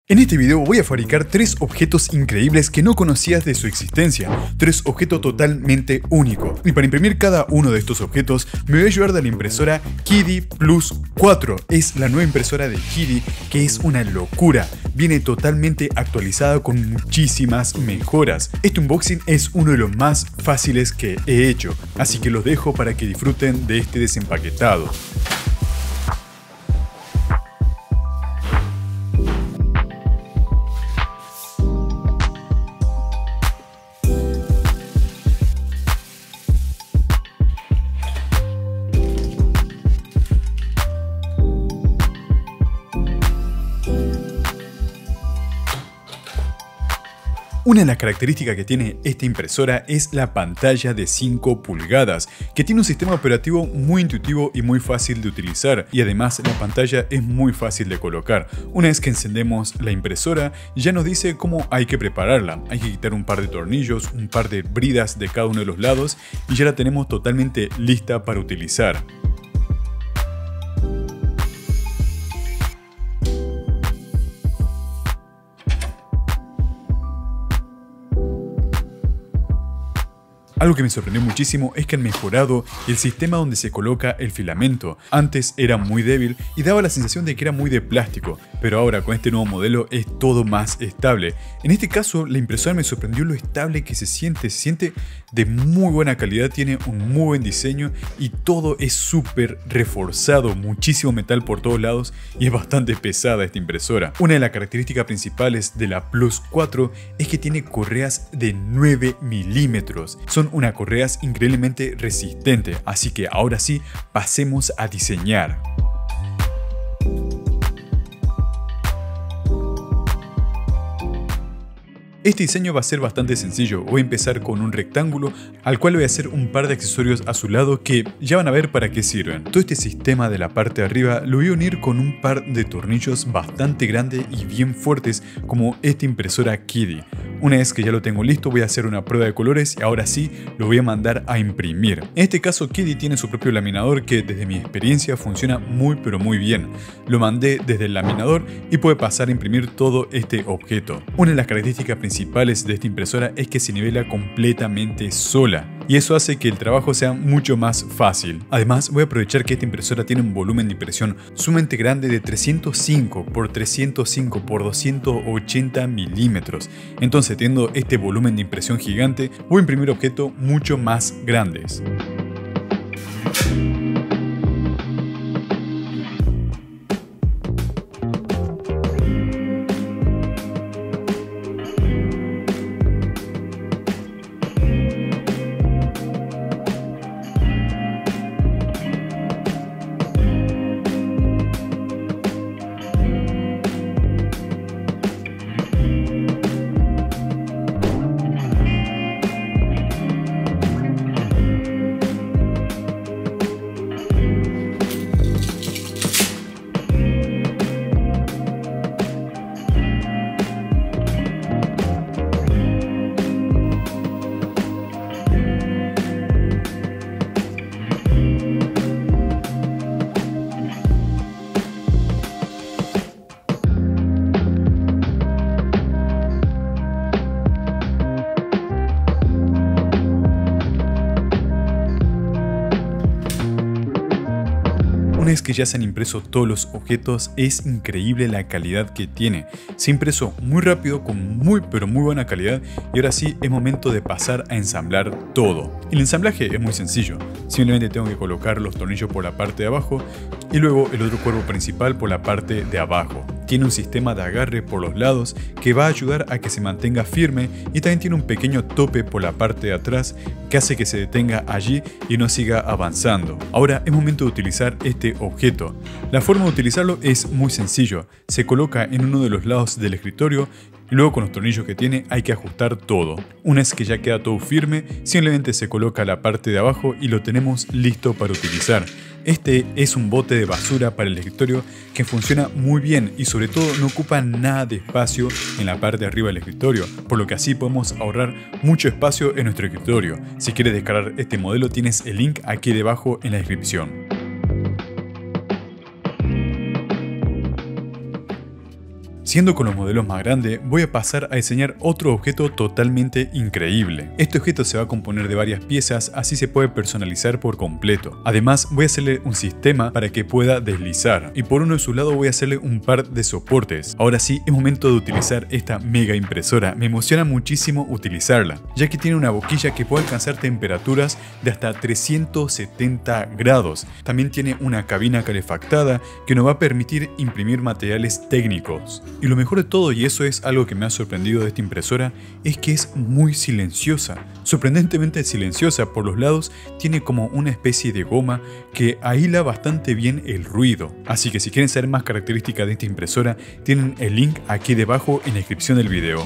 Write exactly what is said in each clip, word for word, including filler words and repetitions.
En este video voy a fabricar tres objetos increíbles que no conocías de su existencia, tres objetos totalmente únicos. Y para imprimir cada uno de estos objetos me voy a ayudar de la impresora Kiddy Plus cuatro. Es la nueva impresora de Kiddy que es una locura, viene totalmente actualizada con muchísimas mejoras. Este unboxing es uno de los más fáciles que he hecho, así que los dejo para que disfruten de este desempaquetado. Una de las características que tiene esta impresora es la pantalla de cinco pulgadas, que tiene un sistema operativo muy intuitivo y muy fácil de utilizar, y además la pantalla es muy fácil de colocar. Una vez que encendemos la impresora, ya nos dice cómo hay que prepararla. Hay que quitar un par de tornillos, un par de bridas de cada uno de los lados, y ya la tenemos totalmente lista para utilizar. Algo que me sorprendió muchísimo es que han mejorado el sistema donde se coloca el filamento. Antes era muy débil y daba la sensación de que era muy de plástico, pero ahora con este nuevo modelo es todo más estable. En este caso la impresora me sorprendió lo estable que se siente, se siente de muy buena calidad, tiene un muy buen diseño y todo es súper reforzado, muchísimo metal por todos lados y es bastante pesada esta impresora. Una de las características principales de la Plus cuatro es que tiene correas de nueve milímetros. Son una correas increíblemente resistente, así que ahora sí, pasemos a diseñar. Este diseño va a ser bastante sencillo. Voy a empezar con un rectángulo al cual voy a hacer un par de accesorios a su lado que ya van a ver para qué sirven. Todo este sistema de la parte de arriba lo voy a unir con un par de tornillos bastante grandes y bien fuertes como esta impresora Kiddy. Una vez que ya lo tengo listo voy a hacer una prueba de colores y ahora sí lo voy a mandar a imprimir. En este caso Kiddy tiene su propio laminador que desde mi experiencia funciona muy pero muy bien. Lo mandé desde el laminador y puede pasar a imprimir todo este objeto. Una de las características principales de esta impresora es que se nivela completamente sola y eso hace que el trabajo sea mucho más fácil. Además voy a aprovechar que esta impresora tiene un volumen de impresión sumamente grande de trescientos cinco por trescientos cinco por doscientos ochenta milímetros. Entonces teniendo este volumen de impresión gigante voy a imprimir objetos mucho más grandes. Una vez que ya se han impreso todos los objetos, es increíble la calidad que tiene. Se ha impreso muy rápido, con muy pero muy buena calidad, y ahora sí es momento de pasar a ensamblar todo. El ensamblaje es muy sencillo, simplemente tengo que colocar los tornillos por la parte de abajo y luego el otro cuerpo principal por la parte de abajo. Tiene un sistema de agarre por los lados que va a ayudar a que se mantenga firme y también tiene un pequeño tope por la parte de atrás que hace que se detenga allí y no siga avanzando. Ahora es momento de utilizar este objeto. La forma de utilizarlo es muy sencillo. Se coloca en uno de los lados del escritorio y luego con los tornillos que tiene hay que ajustar todo. Una vez que ya queda todo firme, simplemente se coloca la parte de abajo y lo tenemos listo para utilizar. Este es un bote de basura para el escritorio que funciona muy bien y sobre todo no ocupa nada de espacio en la parte de arriba del escritorio, por lo que así podemos ahorrar mucho espacio en nuestro escritorio. Si quieres descargar este modelo tienes el link aquí debajo en la descripción. Siendo con los modelos más grandes, voy a pasar a diseñar otro objeto totalmente increíble. Este objeto se va a componer de varias piezas, así se puede personalizar por completo. Además, voy a hacerle un sistema para que pueda deslizar, y por uno de sus lados voy a hacerle un par de soportes. Ahora sí, es momento de utilizar esta mega impresora. Me emociona muchísimo utilizarla, ya que tiene una boquilla que puede alcanzar temperaturas de hasta trescientos setenta grados. También tiene una cabina calefactada que nos va a permitir imprimir materiales técnicos. Y lo mejor de todo, y eso es algo que me ha sorprendido de esta impresora, es que es muy silenciosa. Sorprendentemente silenciosa. Por los lados tiene como una especie de goma que ahila bastante bien el ruido. Así que si quieren saber más características de esta impresora, tienen el link aquí debajo en la descripción del video.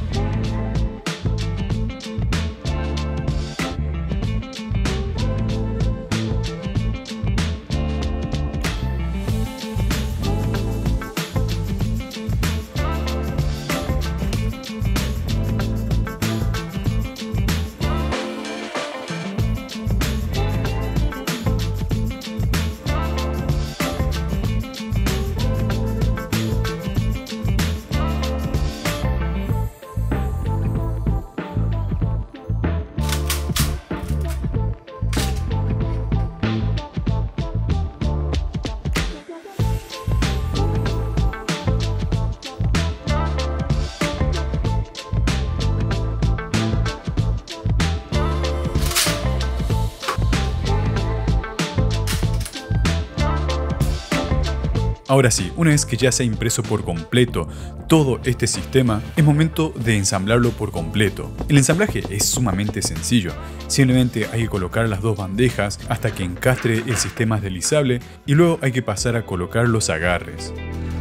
Ahora sí, una vez que ya se ha impreso por completo todo este sistema, es momento de ensamblarlo por completo. El ensamblaje es sumamente sencillo, simplemente hay que colocar las dos bandejas hasta que encastre el sistema deslizable y luego hay que pasar a colocar los agarres.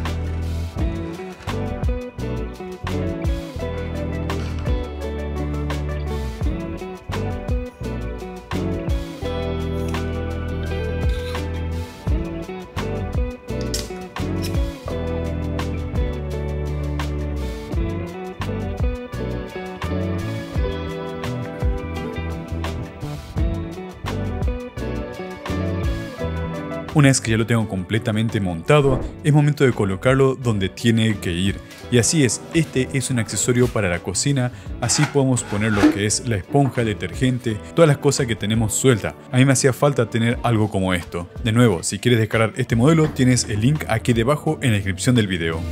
Una vez que ya lo tengo completamente montado, es momento de colocarlo donde tiene que ir. Y así es, este es un accesorio para la cocina, así podemos poner lo que es la esponja, el detergente, todas las cosas que tenemos sueltas. A mí me hacía falta tener algo como esto. De nuevo, si quieres descargar este modelo, tienes el link aquí debajo en la descripción del video.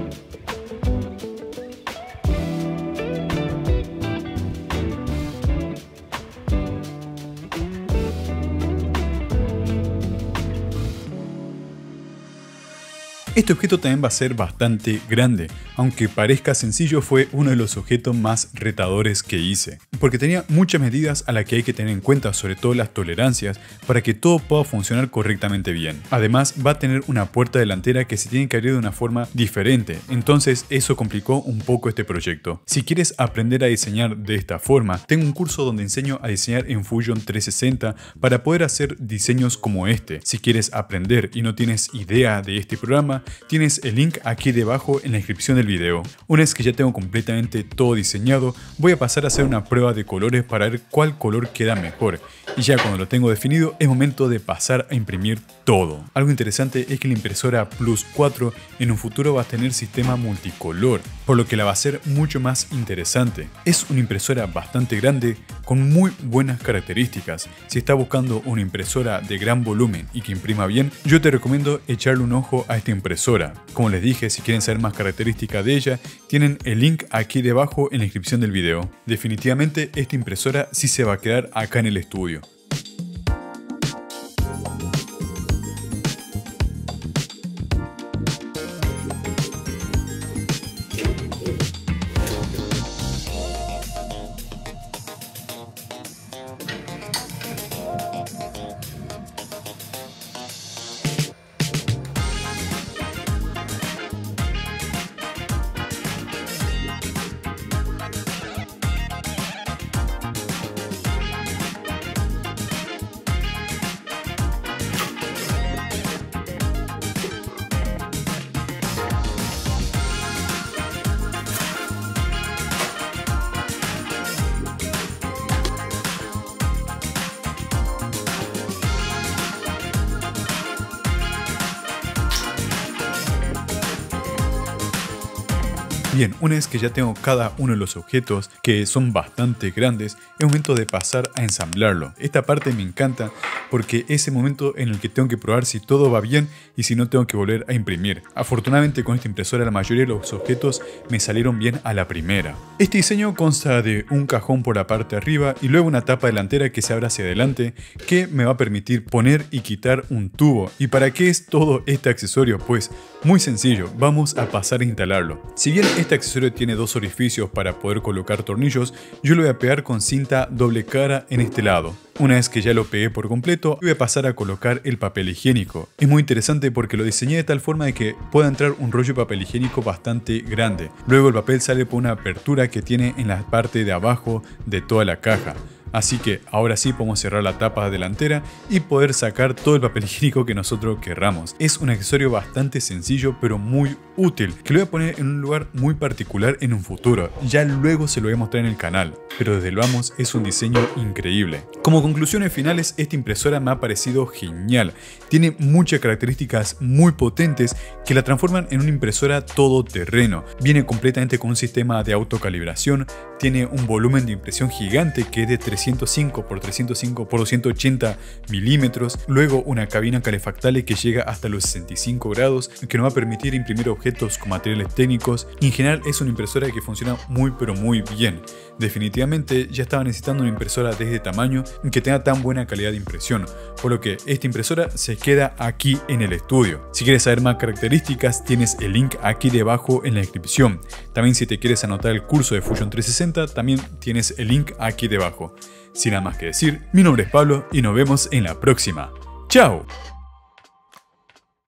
Este objeto también va a ser bastante grande, aunque parezca sencillo, fue uno de los objetos más retadores que hice, porque tenía muchas medidas a las que hay que tener en cuenta, sobre todo las tolerancias, para que todo pueda funcionar correctamente bien. Además va a tener una puerta delantera que se tiene que abrir de una forma diferente, entonces eso complicó un poco este proyecto. Si quieres aprender a diseñar de esta forma, tengo un curso donde enseño a diseñar en Fusion trescientos sesenta para poder hacer diseños como este. Si quieres aprender y no tienes idea de este programa, tienes el link aquí debajo en la descripción del video. Una vez que ya tengo completamente todo diseñado, voy a pasar a hacer una prueba de colores para ver cuál color queda mejor. Y ya cuando lo tengo definido, es momento de pasar a imprimir todo. Algo interesante es que la impresora Plus cuatro en un futuro va a tener sistema multicolor, por lo que la va a hacer mucho más interesante. Es una impresora bastante grande con muy buenas características. Si estás buscando una impresora de gran volumen y que imprima bien, yo te recomiendo echarle un ojo a esta impresora. Como les dije, si quieren saber más características de ella, tienen el link aquí debajo en la descripción del video. Definitivamente esta impresora sí se va a quedar acá en el estudio. Bien, una vez que ya tengo cada uno de los objetos, que son bastante grandes, es momento de pasar a ensamblarlo. Esta parte me encanta porque es el momento en el que tengo que probar si todo va bien y si no tengo que volver a imprimir. Afortunadamente con esta impresora la mayoría de los objetos me salieron bien a la primera. Este diseño consta de un cajón por la parte de arriba y luego una tapa delantera que se abre hacia adelante que me va a permitir poner y quitar un tubo. ¿Y para qué es todo este accesorio? Pues muy sencillo, vamos a pasar a instalarlo. Si bien este accesorio tiene dos orificios para poder colocar tornillos, yo lo voy a pegar con cinta doble cara en este lado. Una vez que ya lo pegué por completo, voy a pasar a colocar el papel higiénico. Es muy interesante porque lo diseñé de tal forma de que pueda entrar un rollo de papel higiénico bastante grande. Luego el papel sale por una apertura que tiene en la parte de abajo de toda la caja. Así que ahora sí podemos cerrar la tapa delantera y poder sacar todo el papel higiénico que nosotros querramos. Es un accesorio bastante sencillo pero muy útil, que lo voy a poner en un lugar muy particular en un futuro. Ya luego se lo voy a mostrar en el canal, pero desde el vamos es un diseño increíble. Como conclusiones finales, esta impresora me ha parecido genial. Tiene muchas características muy potentes que la transforman en una impresora todoterreno. Viene completamente con un sistema de autocalibración, tiene un volumen de impresión gigante que es de trescientos cinco por trescientos cinco por doscientos ochenta milímetros, luego una cabina calefactable que llega hasta los sesenta y cinco grados, que nos va a permitir imprimir objetos con materiales técnicos. En general es una impresora que funciona muy pero muy bien. Definitivamente ya estaba necesitando una impresora de este tamaño y que tenga tan buena calidad de impresión, por lo que esta impresora se queda aquí en el estudio. Si quieres saber más características, tienes el link aquí debajo en la descripción. También si te quieres anotar el curso de Fusion trescientos sesenta, también tienes el link aquí debajo. Sin nada más que decir, mi nombre es Pablo y nos vemos en la próxima. ¡Chao!